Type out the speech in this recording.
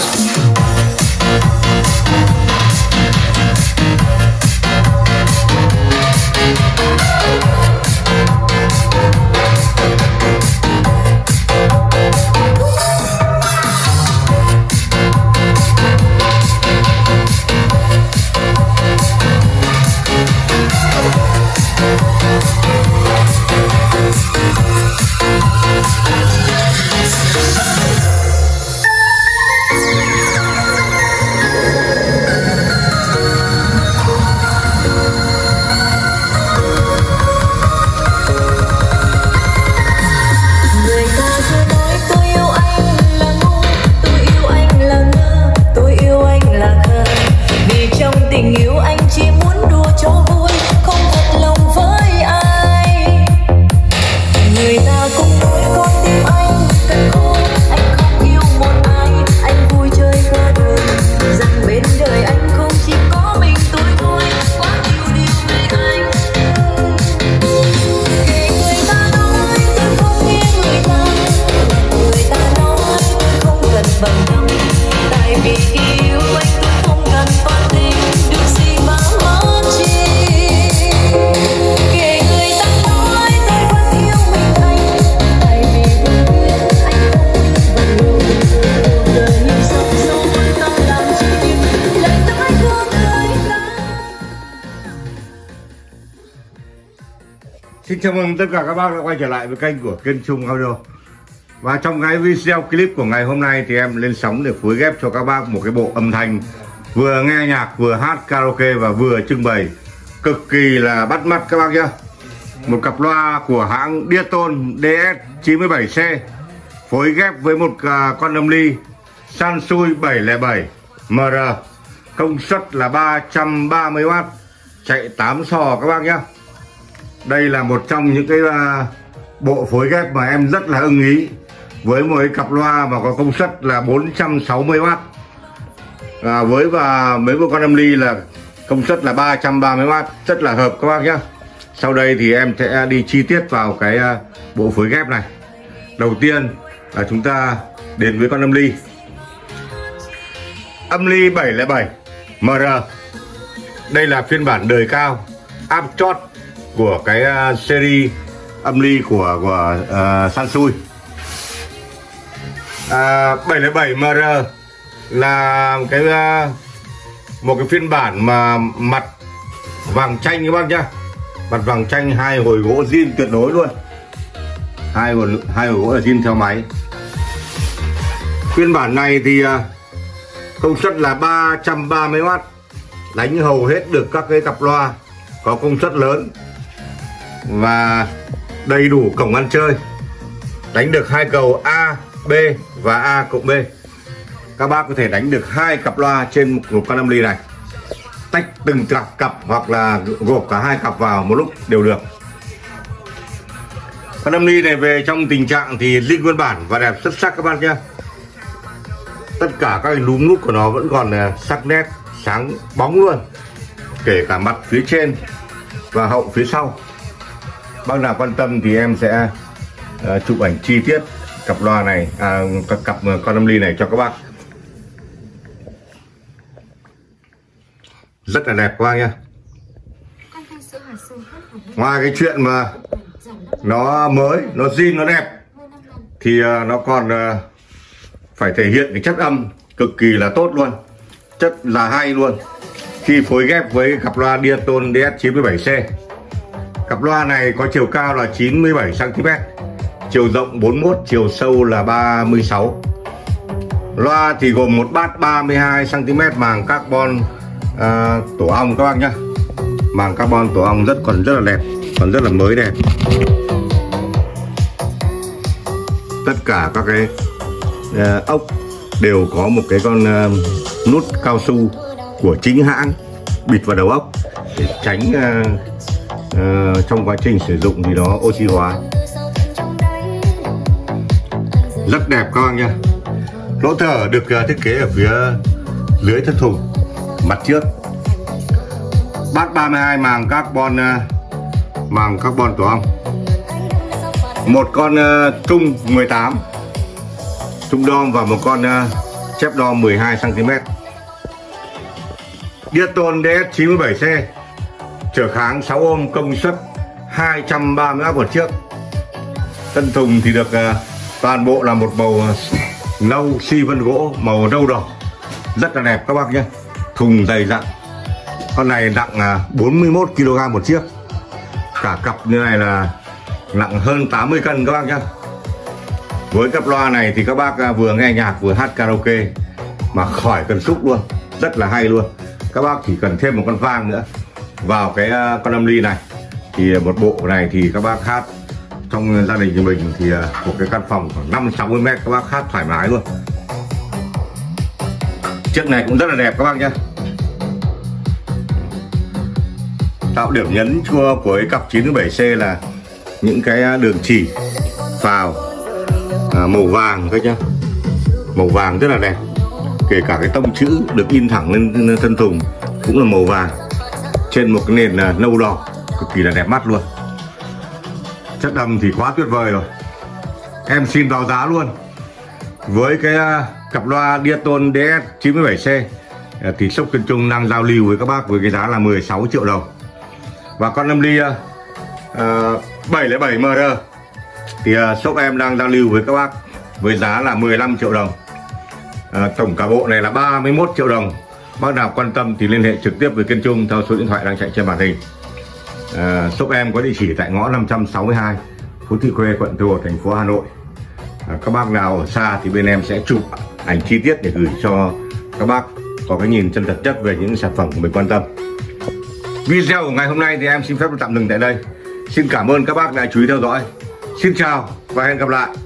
Xin chào mừng tất cả các bác đã quay trở lại với kênh của Kiên Trung Audio. Và trong cái video clip của ngày hôm nay thì em lên sóng để phối ghép cho các bác một cái bộ âm thanh vừa nghe nhạc, vừa hát karaoke và vừa trưng bày cực kỳ là bắt mắt các bác nhá. Một cặp loa của hãng Dieton DS97C phối ghép với một con âm ly Sansui 707 MR, công suất là 330W, chạy 8 sò các bác nhá. Đây là một trong những cái bộ phối ghép mà em rất là ưng ý, với một cái cặp loa mà có công suất là 460W, với mấy một con âm ly là công suất là 330W, rất là hợp các bác nhé. Sau đây thì em sẽ đi chi tiết vào cái bộ phối ghép này. Đầu tiên là chúng ta đến với con âm ly 707 MR. Đây là phiên bản đời cao áp chót của cái series âm ly của Sansui. 707 MR là một cái phiên bản mà mặt vàng chanh các bác nhá, mặt vàng chanh, hai hồi gỗ zin tuyệt đối luôn, hai hồi gỗ là zin theo máy. Phiên bản này thì công suất là 330W, đánh hầu hết được các cái cặp loa có công suất lớn và đầy đủ cổng ăn chơi, đánh được hai cầu A, B và A cộng B. Các bác có thể đánh được hai cặp loa trên một con âm ly này, tách từng cặp hoặc là gộp cả hai cặp vào một lúc đều được. Con âm ly này về trong tình trạng thì zin nguyên bản và đẹp xuất sắc các bác nhé. Tất cả các núm nút của nó vẫn còn sắc nét, sáng bóng luôn, kể cả mặt phía trên và hậu phía sau. Bác nào quan tâm thì em sẽ chụp ảnh chi tiết cặp loa này, cặp con âm ly này cho các bác. Rất là đẹp các bác nhá. Ngoài cái chuyện mà nó mới, nó zin, nó đẹp thì nó còn phải thể hiện cái chất âm cực kỳ là tốt luôn, chất là hay luôn khi phối ghép với cặp loa Dieton DS97C. Cặp loa này có chiều cao là 97cm, chiều rộng 41, chiều sâu là 36. Loa thì gồm một bát 32cm màng carbon tổ ong các bác nhá. Màng carbon tổ ong còn rất là đẹp, còn rất là mới đẹp. Tất cả các cái ốc đều có một cái con nút cao su của chính hãng bịt vào đầu ốc để tránh trong quá trình sử dụng thì nó oxy hóa. Rất đẹp các bác nha. Lỗ thở được thiết kế ở phía dưới thân thùng mặt trước. Bát 32 màng carbon tổ ong. Một con trung 18 trung đom và một con chép đo 12 cm. Dieton DS97C trở kháng 6 ôm, công suất 230W một chiếc. Thân thùng thì được toàn bộ là một màu nâu xi vân gỗ màu nâu đỏ, rất là đẹp các bác nhé. Thùng dày dặn, con này nặng 41 kg một chiếc, cả cặp như này là nặng hơn 80 cân các bác nhé. Với cặp loa này thì các bác vừa nghe nhạc vừa hát karaoke mà khỏi cần xúc luôn, rất là hay luôn. Các bác chỉ cần thêm một con vang nữa vào cái con âm ly này thì một bộ này thì các bác hát trong gia đình của mình thì một cái căn phòng khoảng 50-60 mét các bác hát thoải mái luôn. Chiếc này cũng rất là đẹp các bác nhé. Tạo điểm nhấn của cái cặp 97C là những cái đường chỉ vào màu vàng các nhá, màu vàng rất là đẹp. Kể cả cái tông chữ được in thẳng lên thân thùng cũng là màu vàng trên một cái nền nâu đỏ, cực kỳ là đẹp mắt luôn. Chất âm thì quá tuyệt vời rồi. Em xin báo giá luôn. Với cái cặp loa Dieton DS97C thì shop Kiên Trung đang giao lưu với các bác với cái giá là 16 triệu đồng. Và con âm ly 707MR thì shop em đang giao lưu với các bác với giá là 15 triệu đồng. Tổng cả bộ này là 31 triệu đồng. Bác nào quan tâm thì liên hệ trực tiếp với Kiên Trung theo số điện thoại đang chạy trên màn hình. Shop em có địa chỉ tại ngõ 562 Phú Thị Khuê, quận Tây Hồ, thành phố Hà Nội. Các bác nào ở xa thì bên em sẽ chụp ảnh chi tiết để gửi cho các bác có cái nhìn chân thật nhất về những sản phẩm của mình quan tâm. Video của ngày hôm nay thì em xin phép tạm dừng tại đây. Xin cảm ơn các bác đã chú ý theo dõi. Xin chào và hẹn gặp lại.